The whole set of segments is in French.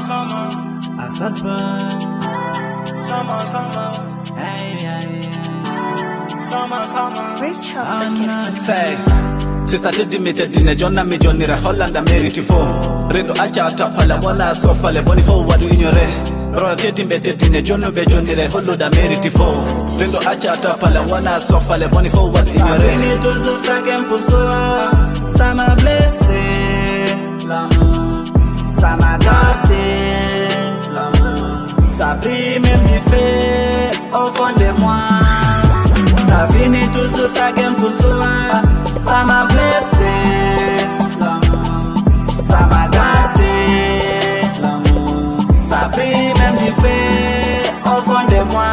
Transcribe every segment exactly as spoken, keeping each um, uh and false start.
sama, Asaba, sama, sama, ay, ay, ay. sama, sama. Reach up I'm the not gift. Say, Sister Teddy me Teddy ne Jonna me Johnny re Holland Amerity fo Rendo acha tapala wana sofa le boni fo wadu ignore Rola Teddy me Teddy ne Jonno be Johnny re Holland Amerity fo Rendo acha tapala wana sofa le boni fo wadu ignore Reni tuzo sange mpusoa Sama blesse l'amour Sama gâté l'amour Ça brille même du fait au fond de moi Ça finit toujours ça gagne pour soi. Ça m'a blessé, l'amour. Ça m'a gâté, l'amour. Ça brille même du fait au fond de moi.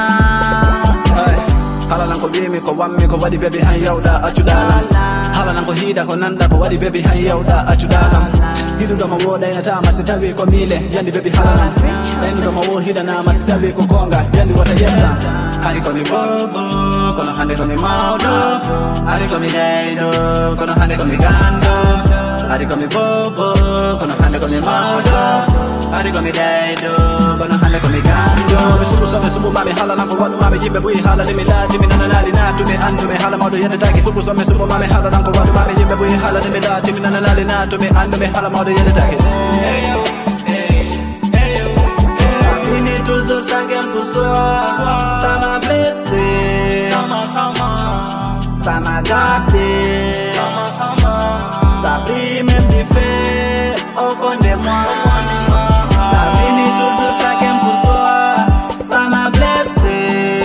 Hala nanko bimi ko wammi ko wadi baby han yawda acudala. Hala nanko hida ko nanda ko wadi baby han yawda acudala. Hidu do ma woda ina ta masitawi ko mile yandi baby hala. Dani do ma wo hida na masitawi ko konga yandi wata yetta. Hari ko mi bobo kono hande ko mi maudo. Hari ko mi daido kono hande ko mi gando. Hari ko mi bobo kono hande ko mi maudo. Hari ko mi daido kono hande ko mi gando. Subu so subu mami hala nanko wadu mami yimbe bui hala limi lati mi nana nali natu mi andu mi hala maudo yende taki subu so me subu mami hala nanko wadu mami yimbe bui hala limi lati mi nana nali natu mi andu mi hala maudo yende taki. Hey yo, hey, hey yo, hey. Fini toujours ça gagne pour soi. Ça m'a blessé, sama, sama, ça m'a gâté, sama, sama. ça brille même du fait au fond de moi. Ça finit toujours ça gagne pour soi. Ça m'a blessé,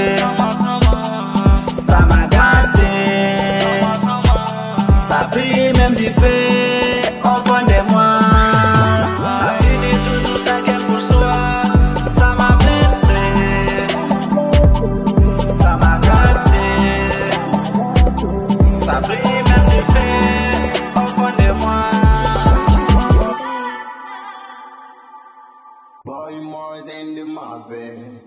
ça m'a gâté, ça brille même du fait au fond de moi. Ça finit toujours ça gagne pour soi. Ça m'a blessé, ça m'a gâté, ça brille même du fait au fond de moi. Boy, more in the Marvel.